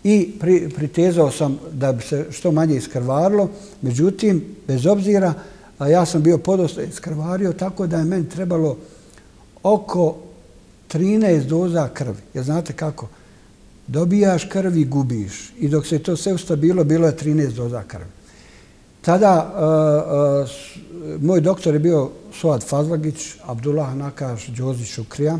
i pritezao sam da bi se što manje iskrvarilo. Međutim, bez obzira, ja sam bio podosta iskrvario, tako da je meni trebalo oko 13 doza krvi. Jer znate kako? Dobijaš krvi i gubiš. I dok se to sve ustabilo, bilo je 13 doza krvi. Tada moj doktor je bio Suad Fazlagić, Abdullah Nakaš, Đozić Šukrija.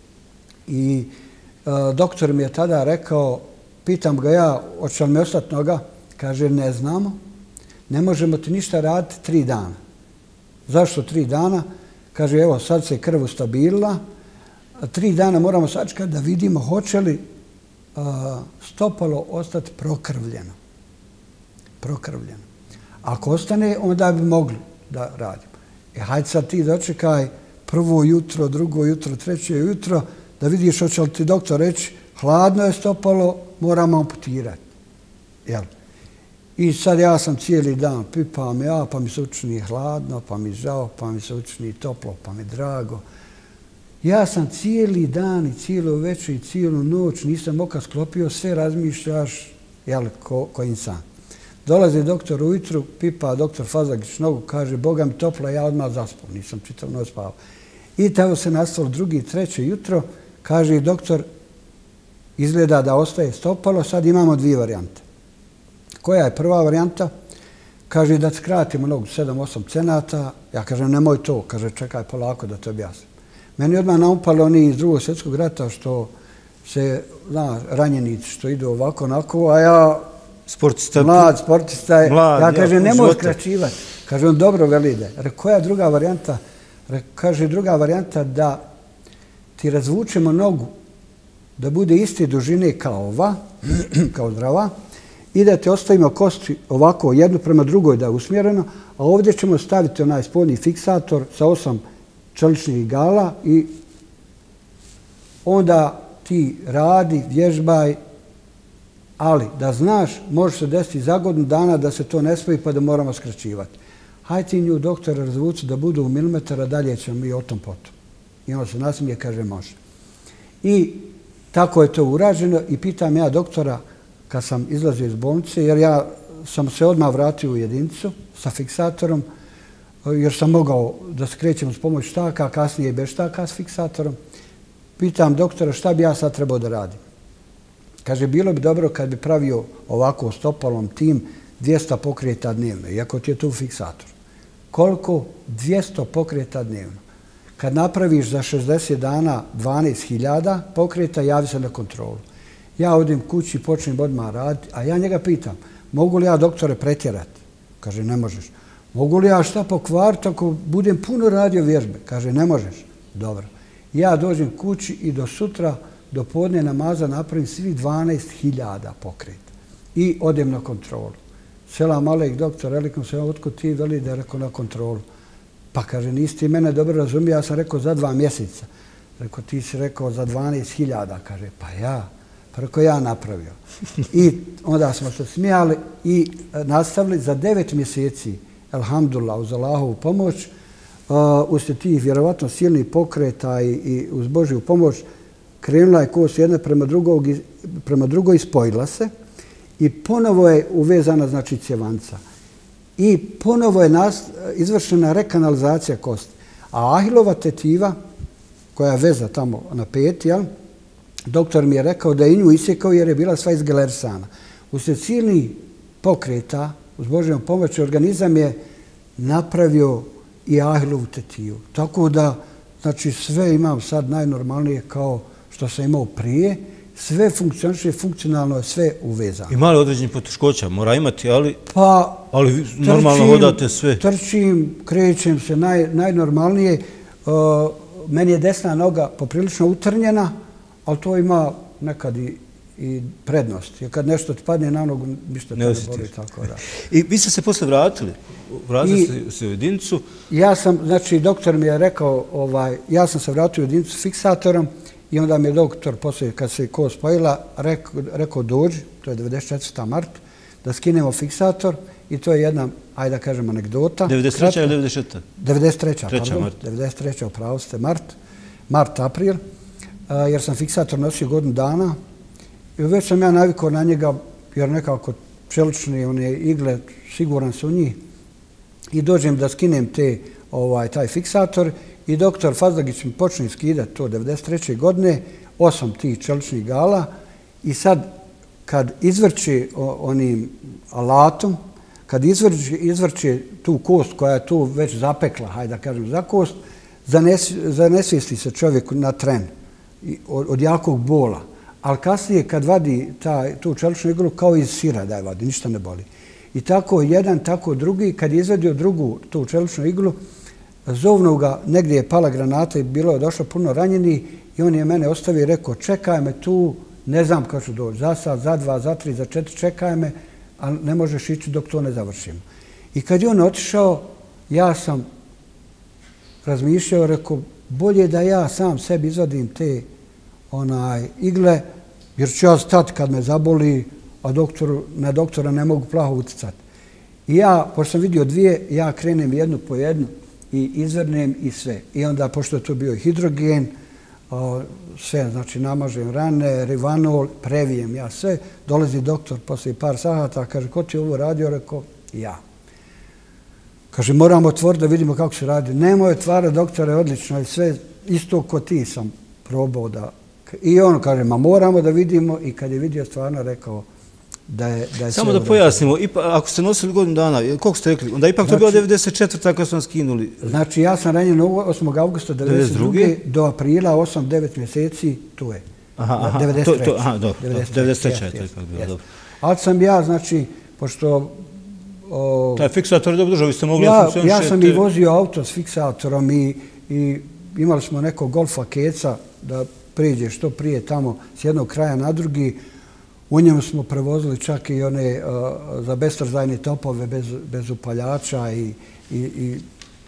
I doktor mi je tada rekao, pitam ga ja, hoće li mi ostati noga? Kaže, ne znamo. Ne možemo ti ništa raditi 3 dana. Zašto 3 dana? Kaže, evo, sad se krv ustabilila. 3 dana moramo sačekati da vidimo hoće li stopalo ostati prokrvljeno. Prokrvljeno. Ako ostane, onda bi mogli da radimo. Hajde sad ti dočekaj prvo jutro, drugo jutro, treće jutro, da vidiš hoće li ti doktor reći hladno je stopalo, moramo amputirati. Jel? I sad ja sam cijeli dan pipam ja, pa mi se učini hladno, pa mi žao, pa mi se učini toplo, pa mi drago. Ja sam cijeli dan i cijelu večer i cijelu noć nisam oka sklopio, sve razmišljaš, jel, ko insan. Dolazi doktor ujutru, pipa doktor Fazlagić nogu, kaže, Boga mi topla, ja odmah zaspao, nisam čitav noć spavao. I tako se nastavilo drugi, treće jutro, kaže doktor, izgleda da ostaje stopalo, sad imamo 2 varijante. Koja je prva varijanta? Kaže da skratimo nogu 7-8 cenata, ja kažem nemoj to, kaže čekaj polako da te objasnim. Meni odmah naupalo oni iz Drugog svjetskog rata što se, ranjenici što idu ovako, onako, a ja mlad sportista, ja kažem nemoj skraćivati. Kaže on dobro veli ide. Koja je druga varijanta? Kaže druga varijanta da ti razvučemo nogu da bude iste dužine kao ova, kao zdrava, i da te ostavimo kosti ovako jednu prema drugoj da je usmjereno, a ovdje ćemo staviti onaj spoljni fiksator sa 8 čeličnih igala i onda ti radi, vježbaj, ali da znaš, može se desiti za godinu dana da se to ne spoji pa da moramo skraćivati. Hajde ti nju doktora razvuci da budu u milimetara, dalje ćemo mi o tom potom. I on se nasmije, kaže može. I tako je to urađeno i pitam ja doktora kad sam izlazio iz bolnice, jer ja sam se odmah vratio u jedinicu sa fiksatorom, jer sam mogao da skrećem s pomoć štaka, kasnije i bez štaka s fiksatorom. Pitam doktora šta bi ja sad trebao da radim. Kaže, bilo bi dobro kad bi pravio ovako stopalom tim 200 pokreta dnevno, iako ti je tu fiksator. Koliko? 200 pokreta dnevno. Kad napraviš za 60 dana 12.000 pokreta, javi se na kontrolu. Ja odem kući, počnem odmah raditi, a ja njega pitam, mogu li ja doktore pretjerati? Kaže, ne možeš. Mogu li ja šta pokvariti ako budem puno radio vježbe? Kaže, ne možeš. Dobro. Ja dođem kući i do sutra, do podne namaza napravim svi 12.000 pokreta. I odem na kontrolu. Selam alejk, doktor, relikom se, otkud ti veli da je rekao na kontrolu. Pa kaže, nisi ti mene dobro razumio, ja sam rekao za 2 mjeseca. Rekao, ti si rekao za 12.000. Kaže, pa ja. Pa rekao, ja napravio. I onda smo se smijali i nastavili za 9 mjeseci, elhamdulillah, uz Allahovu pomoć, uslijed tih vjerovatno silnih pokreta i uz Božju pomoć, krenula je kost jedna prema drugoj, spojila se i ponovo je uvezana, znači, cjevanca. I ponovo je izvršena rekanalizacija kosti. A ahilova tetiva, koja je veza tamo na peti, doktor mi je rekao da je i nju isjekao jer je bila sva izgalerisana. Uslijed silnih pokreta, uz Božjom pomoći, organizam je napravio i ahilovu tetivu. Tako da, znači, sve imam sad najnormalnije kao što sam imao prije, sve funkcioniše, funkcionalno je sve uvezano. Ima li određenih poteškoća? Mora imati, ali trčim, normalno hodate sve. Trčim, krećem se najnormalnije. Meni je desna noga poprilično utrnjena, ali to ima nekad i prednost. Jer kad nešto ti padne na nogu, ništa te ne boli. I vi ste se posle vratili? Vratili ste se u jedinicu? Ja sam, znači, doktor mi je rekao, ja sam se vratio u jedinicu s fiksatorom i onda mi je doktor, poslije kad se kost spojila, rekao dođi, to je 94. mart, da skinemo fiksator i to je jedna, ajde da kažem, anegdota. 93. ili 96. 93. pardon. 93. upravo ste, mart, april, jer sam fiksator nosio godinu dana I već sam ja navikao na njega, jer nekako čelične one igle, siguran su u njih. I dođem da skinem taj fiksator i doktor Fazlagić mi počne skidati to 1993. godine, 8 tih čeličnih igala i sad kad izvrće onim alatom, kad izvrće tu kost koja je tu već zapekla, hajde da kažem za kost, zanesvijesti se čovjek na tren od jakog bola. Ali kasnije kad vadi tu čeličnu iglu kao iz sira da je vadi, ništa ne boli. I tako jedan, tako drugi, kad je izvedio drugu tu čeličnu iglu, zovnu ga, negdje je pala granata i bilo je došlo puno ranjeni i on je mene ostavio i rekao čekaj me tu, ne znam kad ću doći, za sat, za 2, za 3, za 4, čekaj me, ali ne možeš ići dok to ne završimo. I kad je on otišao, ja sam razmišljao, rekao, bolje da ja sam sebi izvadim te igle, jer ću ja stati kad me zaboli, a na doktora ne mogu plaho utjecati. I ja, pošto sam vidio dvije, ja krenem jednu po jednu i izvrnem i sve. I onda, pošto je to bio hidrogen, sve, znači namažem rane, rivanol, previjem ja sve. Dolazi doktor poslije par sata, kaže, ko ti ovo radio? Rekao, ja. Kaže, moramo otvoriti da vidimo kako se radi. Nemoj otvara, doktore, odlično, i sve isto ko ti sam probao da... I on kaže, ma moramo da vidimo, i kad je vidio stvarno rekao da je samo da pojasnimo, ako ste nosili godinu dana, koliko ste rekli, onda ipak to bilo 94. ako smo skinuli. Znači, ja sam ranjen 8. augusta 1992. do aprila, 8-9 mjeseci, tu je. 93. Aha, dobro, 93. je to ipak bilo, dobro. Ali sam ja, znači, pošto... Taj fiksator je dobro držao, vi ste mogli da funkcionišete... Ja sam i vozio auto s fiksatorom i imali smo nekog golfa keca da priđe što prije tamo s jednog kraja na drugi. U njemu smo prevozili čak i one za bestrzajne topove bez upaljača i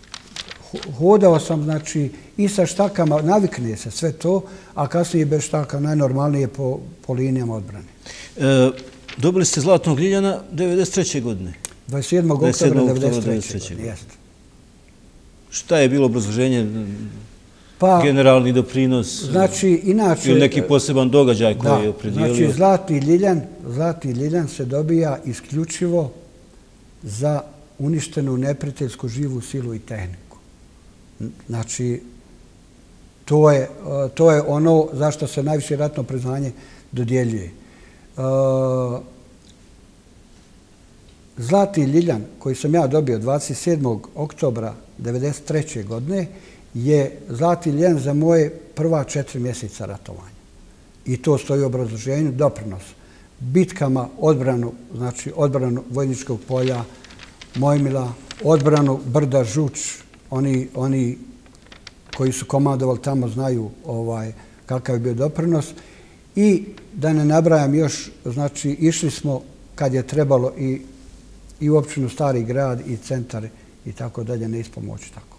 hodao sam, znači, i sa štakama, navikne se sve to, a kasnije bez štaka najnormalnije po linijama odbrane. Dobili ste Zlatnog Ljiljana 1993. godine. 27. oktobra 1993. godine, jeste. Šta je bilo obrazloženje? Generalni doprinos? Znači, inače... Ili neki poseban događaj koji je opredijelio? Znači, Zlatni Ljiljan se dobija isključivo za uništenu neprijateljsku živu silu i tehniku. Znači, to je ono zašto se najviše ratno priznanje dodjeljuje. Zlatni Ljiljan, koji sam ja dobio 27. oktobra 1993. godine, je Zlatni Ljiljan za moje prva 4 mjeseca ratovanja. I to stoji u obrazloženju, doprinos bitkama, odbranu, znači odbranu Vojničkog polja, Mojmila, odbranu Brda Žuč, oni koji su komandovali tamo znaju kakav je bio doprinos. I da ne nabrajam još, znači išli smo kad je trebalo i u općinu Stari grad i centar i tako dalje, ne ispomoći tako.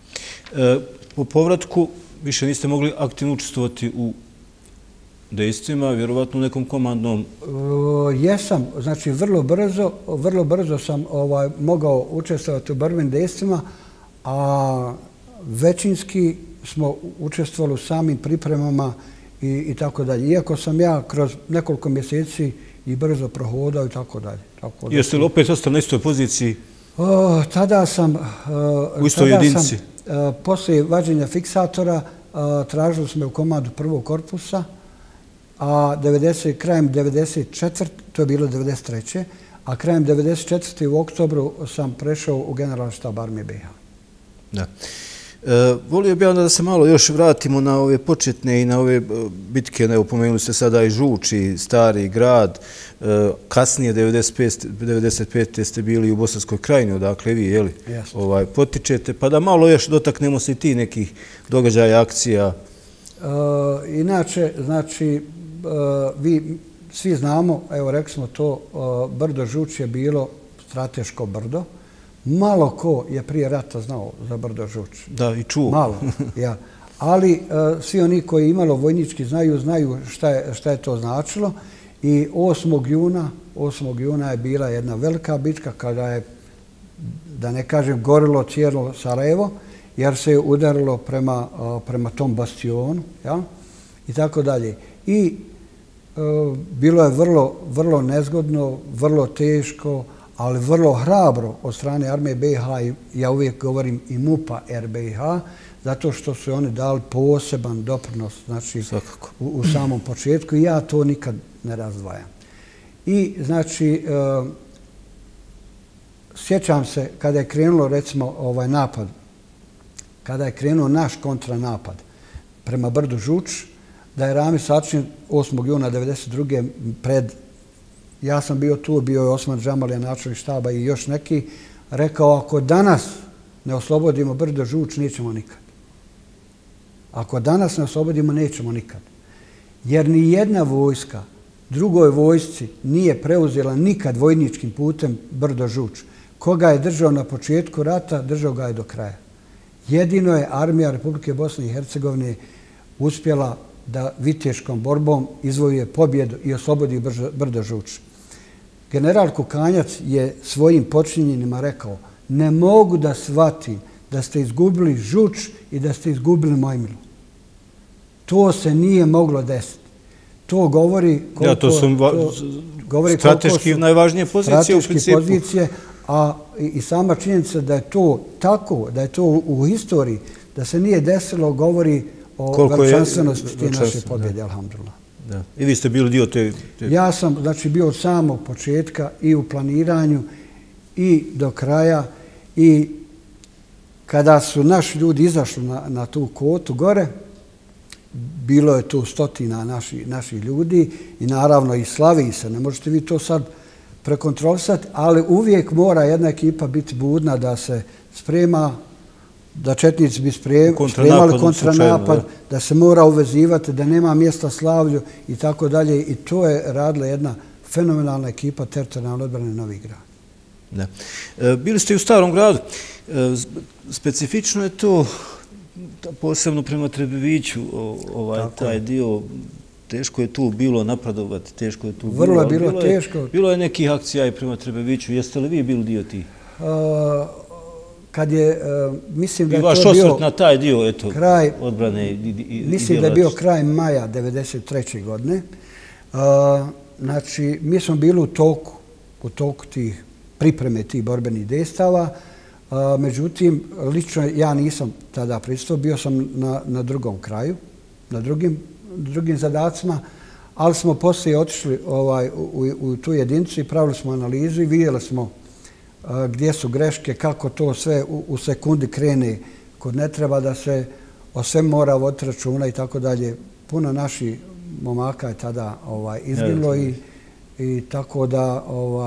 Po povratku više niste mogli aktivno učestvovati u dejstvima, vjerovatno u nekom komandnom... Jesam, znači vrlo brzo sam mogao učestvovati u borbnim dejstvima, a većinski smo učestvovali u samim pripremama i tako dalje. Iako sam ja kroz nekoliko mjeseci i brzo prohodao i tako dalje. Jeste li opet ostali na istoj poziciji? Tada sam... U istoj jedinici? Poslije vađenja fiksatora tražili smo u komandu prvog korpusa, a krajem 1994. to je bilo 1993. a krajem 1994. u oktobru sam prešao u generalni štab armije BiH. Da. Volio bih onda da se malo još vratimo na ove početne i na ove bitke. Evo, pomenuli ste sada i Žuč i Stari grad. Kasnije, 1995. ste bili u Bosanskoj krajini, odakle vi, jeli? Potičete. Pa da malo još dotaknemo se i ti nekih događaja, akcija. Inače, znači, vi svi znamo, evo rekli smo to, Brdo Žuč je bilo strateško brdo. Malo ko je prije rata znao za Brdo Žuč. Da, i čuo. Malo, ja. Ali svi oni koji imalo vojnički znaju šta je to značilo. I 8. juna je bila jedna velika bitka kada je, da ne kažem, gorilo cijelo Sarajevo, jer se je udarilo prema tom bastionu, ja, i tako dalje. I bilo je vrlo nezgodno, vrlo teško, ali vrlo hrabro od strane armije BiH, ja uvijek govorim i MUP-a RBiH, zato što su oni dali poseban doprinos, znači, u samom početku i ja to nikad ne razdvajam. I, znači, sjećam se kada je krenulo, recimo, ovaj napad, kada je krenuo naš kontranapad prema brdu Žuč, da je Rami sačinjen 8. juna 1992. pred, ja sam bio tu, bio je Osman Džamalija, načelnik štaba i još neki, rekao ako danas ne oslobodimo brdo Žuč, nećemo nikad. Ako danas ne oslobodimo, nećemo nikad. Jer ni jedna vojska drugoj vojsci nije preuzela nikad vojničkim putem brdo Žuč. Koga je držao na početku rata, držao ga je do kraja. Jedino je armija Republike Bosne i Hercegovine uspjela da viteškom borbom izvojuje pobjedu i oslobodi brdo Žuč. General Kukanjac je svojim počinjenima rekao ne mogu da shvatim da ste izgubili Žuč i da ste izgubili Mojmilu. To se nije moglo desiti. To govori koliko strateški najvažnije pozicije u principu. A i sama činjenica da je to tako, da je to u historiji, da se nije desilo, govori o veličanstvenosti te naše pobjede, alhamdulillah. I vi ste bili dio te... Ja sam, znači, bio od samog početka i u planiranju i do kraja i kada su naši ljudi izašli na tu kotu gore, bilo je tu stotina naših ljudi i naravno i slavi se. Ne možete vi to sad prekontrolisati, ali uvijek mora jedna ekipa biti budna da se sprema, da četnici bi spremali kontranapad, da se mora uvezivati, da nema mjesta slavlju i tako dalje. I to je radila jedna fenomenalna ekipa teritorijalne odbrane Novi Grad. Bili ste i u Starom gradu. Specifično je to, posebno prema Trebeviću, taj dio, teško je tu bilo napredovati, teško je tu bilo... Vrlo je bilo teško. Bilo je nekih akcija i prema Trebeviću. Jeste li vi bili dio tih? Kad je, mislim da je to bio... I vaš osvrt na taj dio, eto, odbrane i djelatnosti. Mislim da je bio kraj maja 1993. godine. Znači, mi smo bili u toku tih pripreme tih borbenih dejstava. Međutim, lično ja nisam tada pristupio, bio sam na drugom kraju, na drugim zadacima, ali smo poslije otišli u tu jedinicu i pravili smo analizu i vidjeli smo gdje su greške, kako to sve u sekundi krene, kod ne treba da se o sve mora voditi računa i tako dalje. Puno naših momaka je tada izgilo i tako da...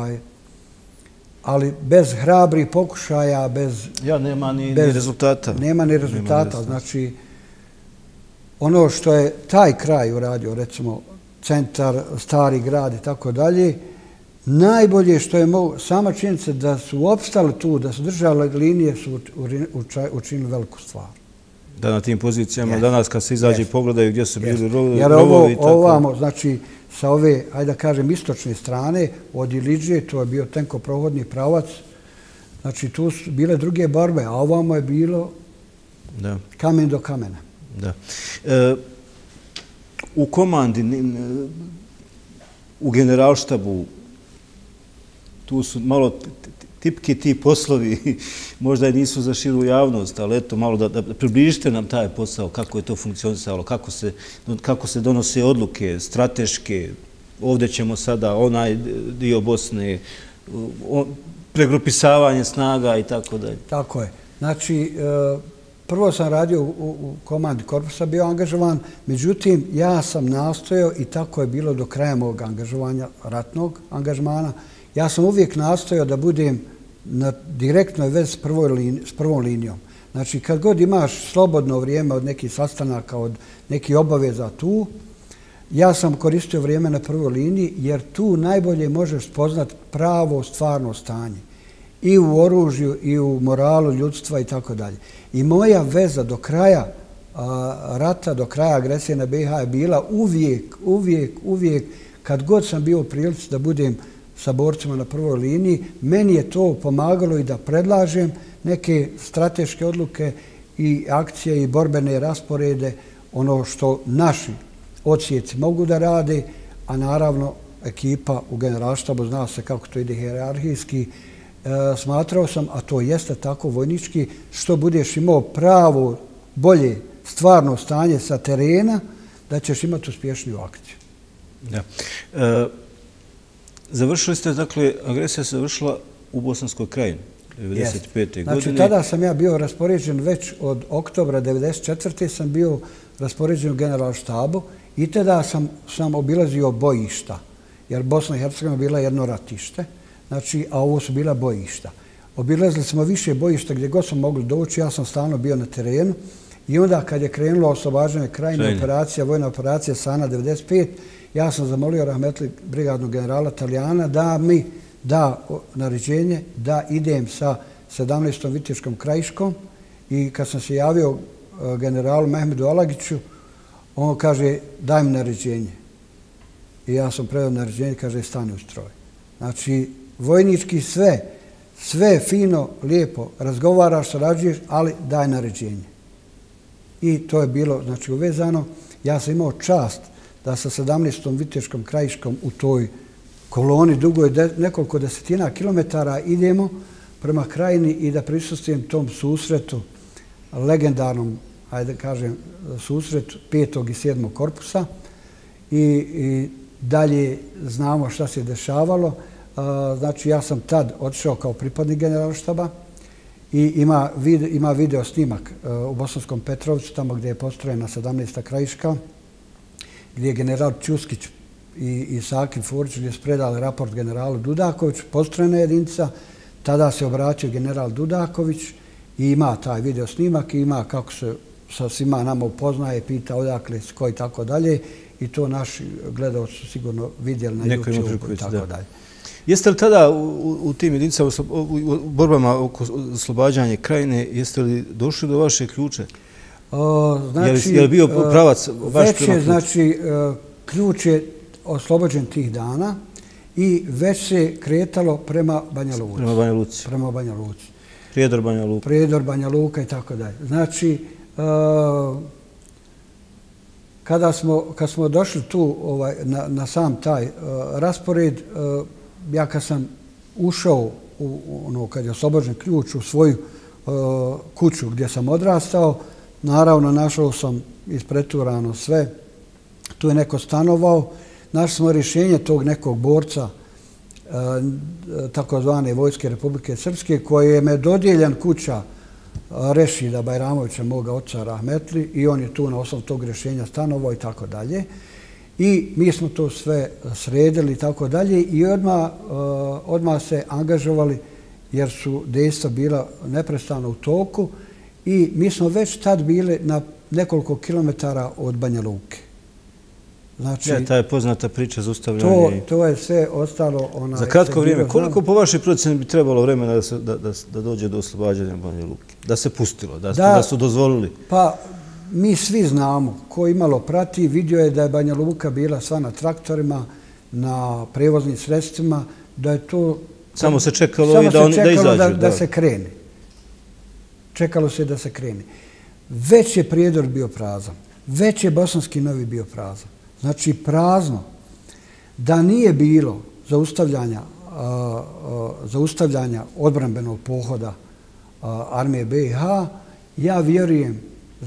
Ali bez hrabrih pokušaja, bez... Nema ni rezultata. Nema ni rezultata. Znači, ono što je taj kraj uradio, recimo centar, Stari grad i tako dalje, najbolje što je mogu, sama činjenica da su opstali tu, da su držali linije, su učinili veliku stvar. Da na tim pozicijama danas kad se izađe i pogledaju gdje su bili rovovi i tako... Jer ovamo, znači, sa ove, hajde da kažem, istočne strane, od Iliđe, to je bio tenkoprohodni pravac, znači tu su bile druge borbe, a ovamo je bilo kamen do kamena. U komandi, u generalštabu, tu su malo tipki ti poslovi, možda i nisu za širu javnost, ali eto, malo da približite nam taj posao, kako je to funkcionisalo, kako se donose odluke strateške, ovdje ćemo sada onaj dio Bosne, pregrupisavanje snaga i tako dalje. Tako je. Znači, prvo sam radio u komandi korpusa, bio angažovan, međutim, ja sam nastojao i tako je bilo do kraja mog angažovanja, ratnog angažmana. Ja sam uvijek nastojao da budem na direktnoj vezi s prvom linijom. Znači, kad god imaš slobodno vrijeme od nekih sastanaka, od nekih obaveza tu, ja sam koristio vrijeme na prvoj liniji, jer tu najbolje možeš spoznat pravo, stvarno stanje. I u oružju, i u moralu ljudstva i tako dalje. I moja veza do kraja rata, do kraja agresije na BiH je bila uvijek, kad god sam bio u prilici da budem sa borcima na prvoj liniji, meni je to pomagalo i da predlažem neke strateške odluke i akcije i borbene rasporede, ono što naši odsjeci mogu da rade, a naravno ekipa u generalštabu, zna se kako to ide hijerarhijski. Smatrao sam, a to jeste tako vojnički, što budeš imao pravo, bolje, stvarno stanje sa terena, da ćeš imati uspješniju akciju. Da. Završili ste, dakle, agresija se završila u Bosanskoj krajini 1995. godine. Znači, tada sam ja bio raspoređen već od oktobra 1994. sam bio raspoređen u generalštabu i tada sam obilazio bojišta, jer Bosna i Hercegovina bila jedno ratište, znači, a ovo su bila bojišta. Obilazili smo više bojišta gdje god smo mogli doći, ja sam stalno bio na terenu i onda kad je krenulo oslobađanje krajine operacija, vojna operacija Sana 95, ja sam zamolio rahmetli brigadnog generala Talijana da mi da naređenje da idem sa 17. Viteškom krajiškom i kad sam se javio generalu Mehmedu Alagiću, on kaže daj mi naređenje. I ja sam predao naređenje, kaže stani u stroj. Znači, vojnički sve fino, lijepo razgovaraš, surađuješ, ali daj naređenje. I to je bilo, znači, uvezano. Ja sam imao čast da sa 17. Viteškom krajiškom u toj koloni dugoj nekoliko desetina kilometara idemo prema krajini i da prisustvujem tom susretu, legendarnom, ajde kažem, susretu 5. i 7. korpusa i dalje znamo šta se dešavalo. Znači, ja sam tad otišao kao pripadnik generalštaba i ima video snimak u Bosanskom Petrovcu, tamo gdje je postrojena 17. krajiška, gdje je general Ćuskić i Sakin Furić gdje su predali raport generalu Dudakoviću, postrojena jedinica, tada se obratio general Dudaković i ima taj video snimak i ima kako se sa svima nama upoznaje, pita odakle, s koji i tako dalje i to naši gledalci su sigurno vidjeli na YouTube i tako dalje. Jeste li tada u tim jedinicama, u borbama oko oslobađanja krajine, jeste li došli do vaše ključe? Znači, je li bio pravac vaš već je, znači, ključ je oslobođen tih dana i već se kretalo prema Banja Luci. Prema Banja Luci. Prijedor Banja Luka. Prijedor Banja Luka i tako dalje. Znači, kad smo došli tu na sam taj raspored, ja kad sam ušao, kad je oslobođen ključ u svoju kuću gdje sam odrastao, naravno našao sam ispreturano sve, tu je neko stanovao, našli smo rješenje tog nekog borca takozvane Vojske Republike Srpske koje je me dodijeljen kuća Rešida Bajramovića, moga oca rahmetli, i on je tu na osnovu tog rješenja stanovao i tako dalje. I mi smo to sve sredili i tako dalje i odmah se angažovali jer su dejstva bila neprestano u toku i mi smo već tad bili na nekoliko kilometara od Banja Luke. Znači, ta je poznata priča za ustavljanje. To je sve ostalo. Za kratko vrijeme. Koliko po vašoj procjeni bi trebalo vremena da dođe do oslobađanja Banja Luke? Da se pustilo, da su dozvolili? Pa, mi svi znamo, ko imalo prati, vidio je da je Banja Luka bila sva na traktorima, na prevoznim sredstvima, da je to... Samo se čekalo i da izađu. Da se krene. Čekalo se da se krene. Već je Prijedor bio prazan. Već je Bosanski Novi bio prazan. Znači, prazno. Da nije bilo zaustavljanja odbranbenog pohoda armije BiH, ja vjerujem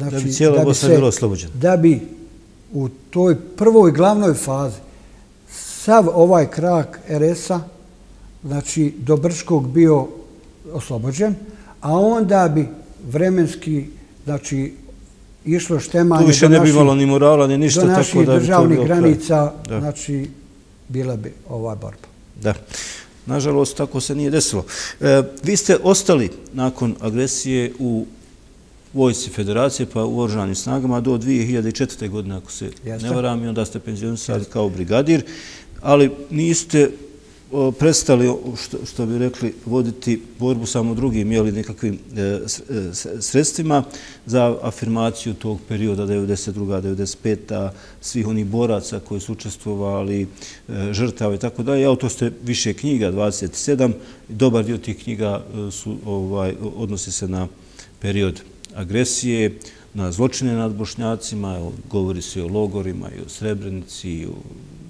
da bi u toj prvoj glavnoj fazi sav ovaj krak RS-a, znači do Brčkog, bio oslobođen, a onda bi vremenski, znači, išlo štemanje tu više ne bi imalo ni morala, ni ništa. Do naših državnih granica, znači, bila bi ova borba. Da. Nažalost, tako se nije desilo. Vi ste ostali nakon agresije u Vojsci Federacije pa u oružanim snagama do 2004. godine, ako se ne varam, i onda ste penzionisali kao brigadir, ali niste prestali, što bi rekli, voditi borbu samo drugim, jeli nekakvim sredstvima za afirmaciju tog perioda 92. 95. svih onih boraca koji su učestvovali, žrtava i tako dalje. Autor ste više knjiga, 27. Dobar dio tih knjiga odnosi se na period agresije, na zločine nad Bošnjacima, govori se o logorima i o Srebrenici, i o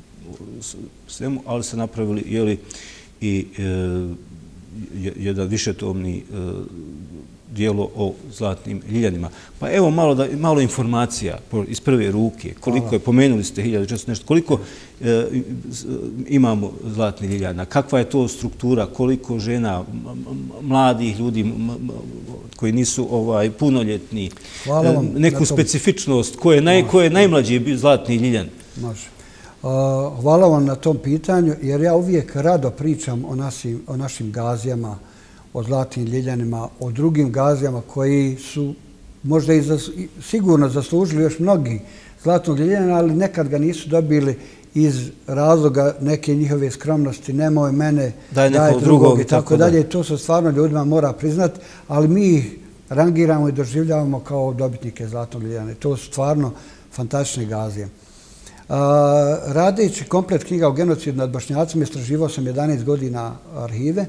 svemu, ali se napravili i jedan višetomni dijelo o zlatnim ljiljanima. Pa evo malo informacija iz prve ruke. Koliko je, pomenuli ste 1400 nešto, koliko imamo zlatnih ljiljana, kakva je to struktura, koliko žena, mladih ljudi koji nisu punoljetni, neku specifičnost, ko je najmlađi zlatni ljiljan? Može. Hvala vam na tom pitanju, jer ja uvijek rado pričam o našim gazijama, o zlatnim ljiljanima, o drugim gazijama koji su možda i sigurno zaslužili još mnogi zlatnog ljiljana, ali nekad ga nisu dobili iz razloga neke njihove skromnosti, nemoj mene, daj drugog i tako dalje. To se stvarno ljudima mora priznati, ali mi ih rangiramo i doživljavamo kao dobitnike zlatnog ljiljana. To su stvarno fantastične gazije. Radeći komplet knjiga o genocidu nad Bošnjacima, istraživao sam 11 godina arhive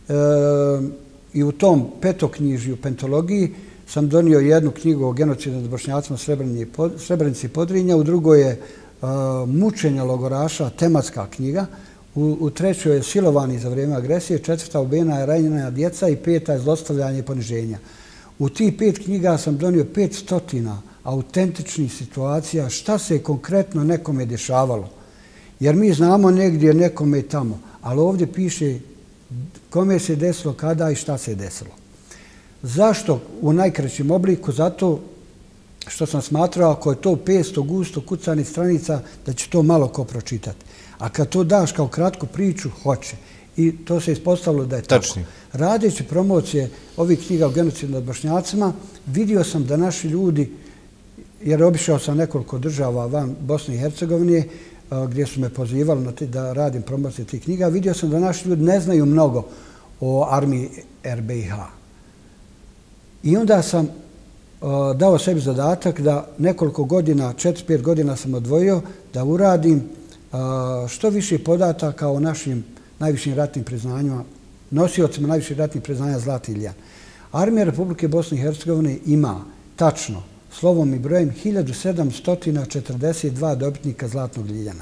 i u tom petoknjižju, pentologiji, sam donio jednu knjigu o genocidu nad Bošnjacima Srebrenici i Podrinja, u drugoj je mučenje logoraša, tematska knjiga, u trećoj je silovani za vrijeme agresije, četvrta ubijena je ranjena djeca i peta je zlostavljanje i poniženja. U tih 5 knjiga sam donio 500 autentičnih situacija šta se konkretno nekome dešavalo. Jer mi znamo negdje nekome tamo, ali ovdje piše kome se desilo, kada i šta se desilo. Zašto u najkraćem obliku? Zato što sam smatrao ako je to 500 gusto kucanih stranica da će to malo ko pročitati. A kad to daš kao kratku priču, hoće. I to se ispostavilo da je tako. Radeći promocije ovih knjiga o genocidu nad Bošnjacima, vidio sam da naši ljudi, jer obišao sam nekoliko država van Bosne i Hercegovine, gdje su me pozivali da radim promocije tih knjiga, vidio sam da naši ljudi ne znaju mnogo o armiji RBiH. I onda sam dao sebi zadatak da nekoliko godina, 4-5 godina sam odvojio da uradim što više podataka o našim najvišim ratnim priznanjima, nosiocima najviših ratnih priznanja zlatni ljiljana. Armija Republike Bosne i Hercegovine ima tačno, slovom i brojem, 1742 dobitnika zlatnog ljiljana.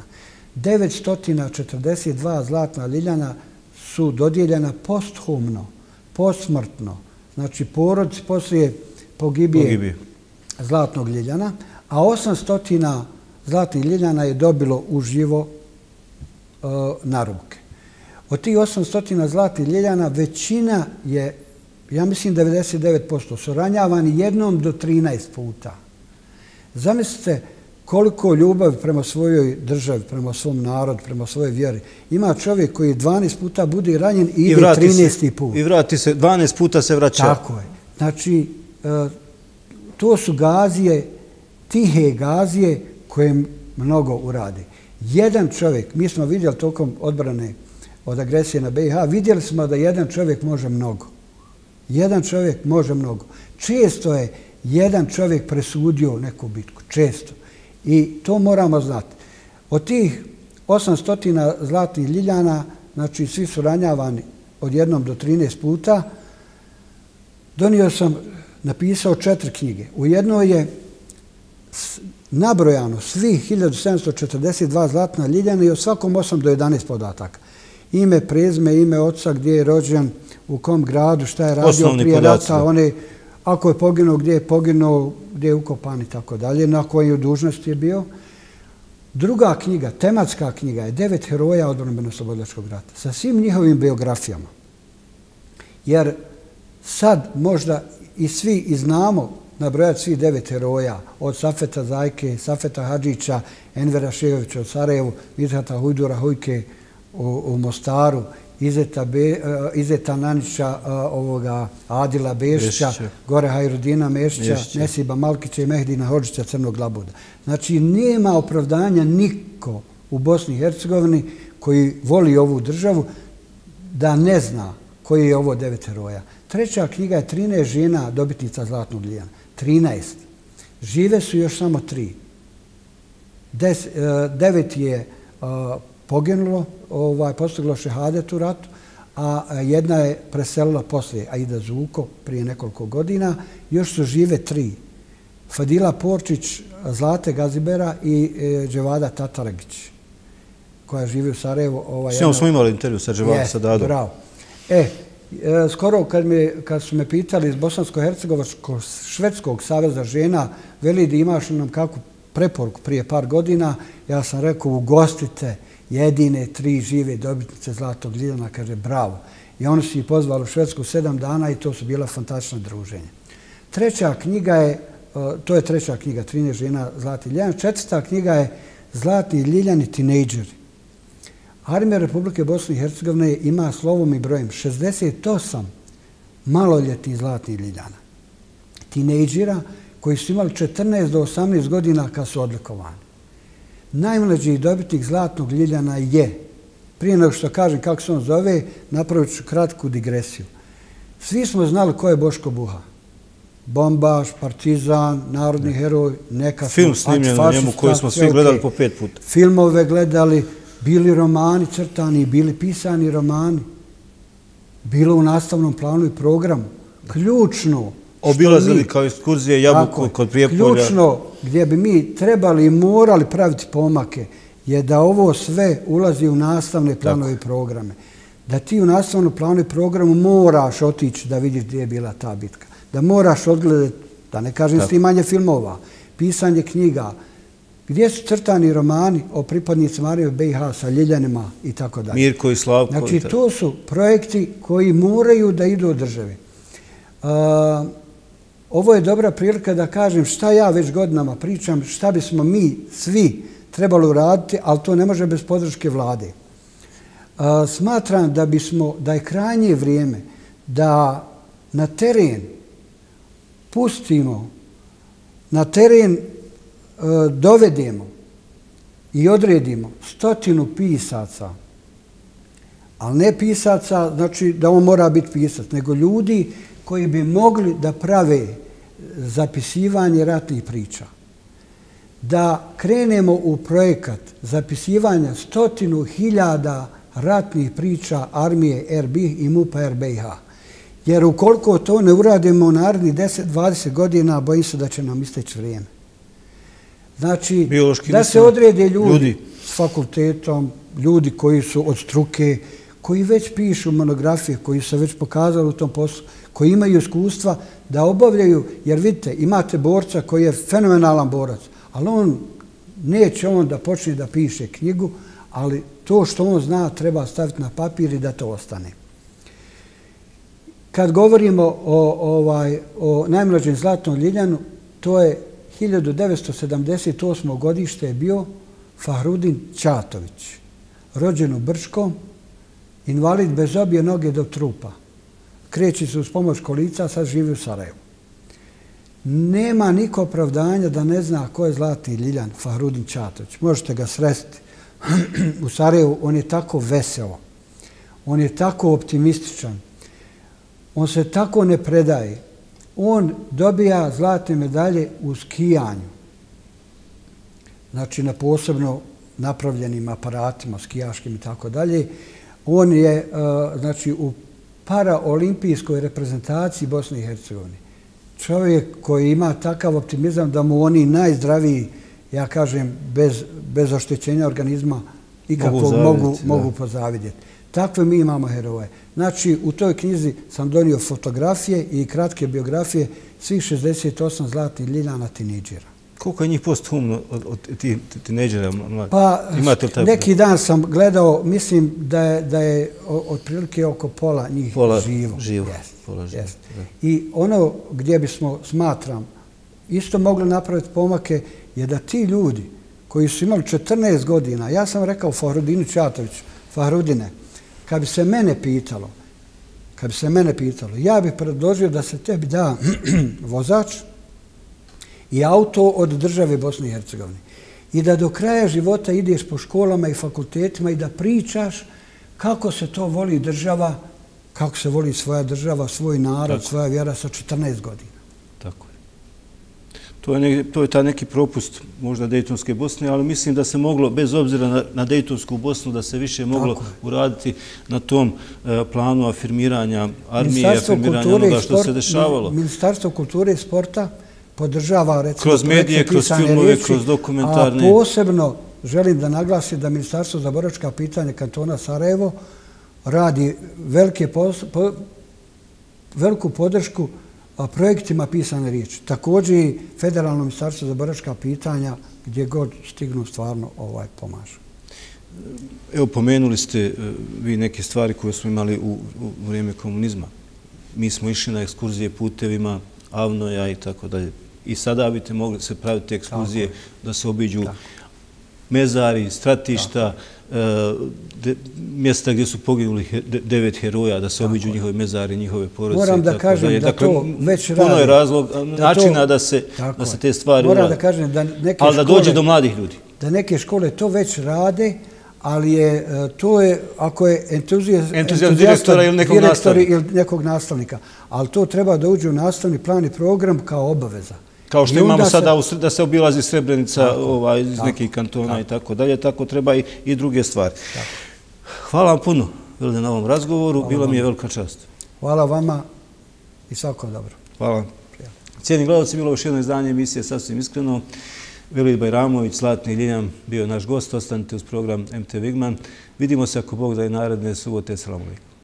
942 zlatna ljiljana su dodijeljena posthumno, posmrtno, znači porodici poslije pogibije zlatnog ljiljana, a 800 zlatnih ljiljana je dobilo uživo na ruke. Od tih 800 zlatnih ljiljana većina je, ja mislim 99%, su ranjavani jednom do 13 puta. Zamislite koliko ljubavi prema svojoj državi, prema svom narodu, prema svojoj vjeri. Ima čovjek koji 12 puta bude ranjen i ide 13. put. I vrati se, 12 puta se vraća. Tako je. Znači, to su gazije, tihe gazije koje mnogo urade. Jedan čovjek, mi smo vidjeli tokom odbrane od agresije na BiH, vidjeli smo da jedan čovjek može mnogo. Jedan čovjek može mnogo. Često je jedan čovjek presudio neku bitku. Često. I to moramo znati. Od tih 800 zlatnih ljiljana, znači svi su ranjavani od 1 do 13 puta, napisao 4 knjige. U jednoj je nabrojano svih 1742 zlatna ljiljana i od svakom 8 do 11 podataka. Ime, prezime, ime oca, gdje je rođen, u kom gradu, šta je radio prije rata, ako je poginuo, gdje je ukopan i tako dalje, na kojoj dužnosti je bio. Druga knjiga, tematska knjiga, je 9 heroja odbrambeno-oslobodilačkog rata sa svim njihovim biografijama. Jer sad možda i svi znamo nabrojati svih 9 heroja, od Safeta Zajke, Safeta Hadžića, Envera Šejovića u Sarajevu, Midhata Hujdura Hujke u Mostaru, Izeta Nanića, Adila Bešića, Gore Hajrudina Mešića, Nesiba Malkića i Mehdina Hodžića Crnog Labuda. Znači, nema opravdanja niko u Bosni i Hercegovini koji voli ovu državu da ne zna koji je ovo 9 heroja. Treća knjiga je 13 žena dobitnica zlatnog ljiljana. 13. Žive su još samo 3. 9 je poginulo, postiglo šehadet u ratu, a jedna je preselila poslije, Aida Zuko, prije nekoliko godina. Još su žive 3. Fadila Porčić, Zlate Gazibera i Dževada Tataragić. koja živi u Sarajevu. S njom smo imali intervju sa Sadadom. Bravo. Skoro kad su me pitali iz Bosansko-Hercegovačko-Švedskog saveza žena, veli da imaš nam kakvu preporuku prije par godina, ja sam rekao ugostite jedine 3 žive dobitnice Zlatnog Ljiljana, kaže bravo. I oni su ih pozvali u Švedsku 7 dana i to su bila fantastična druženja. Treća knjiga je, to je treća knjiga, 13 žena Zlatni Ljiljan. Četvrta knjiga je Zlatni Ljiljani tinejdžeri. Armija Republike Bosne i Hercegovine ima slovom i brojem 68 maloljetnih Zlatnih Ljiljana. Tinejdžera koji su imali 14 do 18 godina kad su odlikovani. Najmlađi dobitnik Zlatnog Ljiljana je, prije nego što kažem kako se on zove, napravit ću kratku digresiju. Svi smo znali ko je Boško Buha. Bombaš, partizan, narodni heroj, neka film snimljen na njemu koji smo svi gledali po 5 puta. Filmove gledali, bili romani crtani, bili pisani romani. Bilo u nastavnom planu i programu. Ključno. Obilazili kao ekskurzije Jabuku kod Prijepolja. Ključno gdje bi mi trebali i morali praviti pomake je da ovo sve ulazi u nastavne planove i programe. Da ti u nastavnom planu i programu moraš otići da vidiš gdje je bila ta bitka. Da moraš odgledati, da ne kažem snimanje filmova, pisanje knjiga, gdje su crtani romani o pripadnicima Armije BiH sa Ljiljanima i tako dalje. Mirko i Slavko. Znači, to su projekti koji moraju da idu od države. Ovo je dobra prilika da kažem šta ja već godinama pričam, šta bismo mi svi trebali uraditi, ali to ne može bez podrške vlade. Smatram da je krajnje vrijeme da na teren pustimo, na teren dovedemo i odredimo 100 pisaca, ali ne pisaca, znači da on mora biti pisac, nego ljudi koji bi mogli da prave zapisivanje ratnih priča. Da krenemo u projekat zapisivanja 100.000 ratnih priča armije RB i MUP-a RBiH. Jer ukoliko to ne uradimo u narednih 10-20 godina, bojim se da će nam isteći vrijeme. Znači, da se odrede ljudi s fakultetom, ljudi koji su od struke, koji već pišu monografije, koji su već pokazali u tom poslu, koji imaju iskustva da obavljaju, jer vidite, imate borca koji je fenomenalan borac, ali on neće da počne da piše knjigu, ali to što on zna treba staviti na papir i da to ostane. Kad govorimo o najmlađem Zlatnom Ljiljanu, to je 1978. godište je bio Fahrudin Ćatović, rođen u Brčkom, invalid bez obje noge do trupa. Kreći se uz pomoć kolica, sad živi u Sarajevu. Nema niko opravdanja da ne zna ko je Zlatni Ljiljan, Fahrudin Ćatović. Možete ga sresti u Sarajevu, on je tako veselo, on je tako optimističan, on se tako ne predaje. On dobija zlatne medalje u skijanju. Znači na posebno napravljenim aparatima, skijaškim i tako dalje. On je znači, u paraolimpijskoj reprezentaciji Bosne i Hercegovine. Čovjek koji ima takav optimizam da mu oni najzdraviji, ja kažem, bez oštećenja organizma ikako mogu pozavidjeti. Takve mi imamo heroje. Znači, u toj knjizi sam donio fotografije i kratke biografije svih 68 Zlatnih Ljiljana tinejdžera. Koliko je njih posthumno od tih tinejdžera? Pa, neki dan sam gledao, mislim da je otprilike oko pola njih živo. I ono gdje bismo, smatram, isto mogli napraviti pomake je da ti ljudi koji su imali 14 godina, ja sam rekao Fahrudinu Ćatoviću, Fahrudine, kad bi se mene pitalo, ja bih predložio da se tebi da vozač i auto od države Bosne i Hercegovine i da do kraja života ideš po školama i fakultetima i da pričaš kako se to voli država, kako se voli svoja država, svoj narod, svoja vjera sa 14 godina. Tako je. To je taj neki propust možda Dejtonske Bosne, ali mislim da se moglo, bez obzira na Dejtonsku Bosnu, da se više moglo uraditi na tom planu afirmiranja armije, afirmiranja onoga što se dešavalo. Ministarstvo kulture i sporta podržava, recimo, kroz medije, kroz filmove, kroz dokumentarne. A posebno želim da naglasim da Ministarstvo za boračka pitanja kantona Sarajevo radi veliku podršku projektima pisane riječi. Također i Federalno ministarstvo za boračka pitanja gdje god stignu stvarno pomažu. Evo, pomenuli ste vi neke stvari koje smo imali u vrijeme komunizma. Mi smo išli na ekskurzije putevima Avnoja i tako dalje. I sada biste mogli se praviti ekskurzije da se obiđu mezari, stratišta, mjesta gdje su poginuli 9 heroja, da se obiđu njihovi mezari, njihove porodice. Moram da kažem da to već radi. Puno je razlog, načina da se te stvari urade. Moram da kažem da neke škole... Ali da dođe do mladih ljudi. Da neke škole to već rade, ali to je, ako je entuzijast direktora ili nekog nastavnika. Ali to treba da uđe u nastavni plan i program kao obaveza. Kao što imamo sada da se obilazi Srebrenica iz nekih kantona i tako dalje, tako treba i druge stvari. Hvala vam puno na ovom razgovoru, bila mi je velika čast. Hvala vama i svako dobro. Hvala. Cijeni gledalci, bilo još jedno izdanje emisije Sasvim iskreno. Velid Bajramović, Zlatni Ljiljam bio naš gost. Ostanite uz program MT Vigman. Vidimo se ako Bog da je naredne subote. Selam alejkum.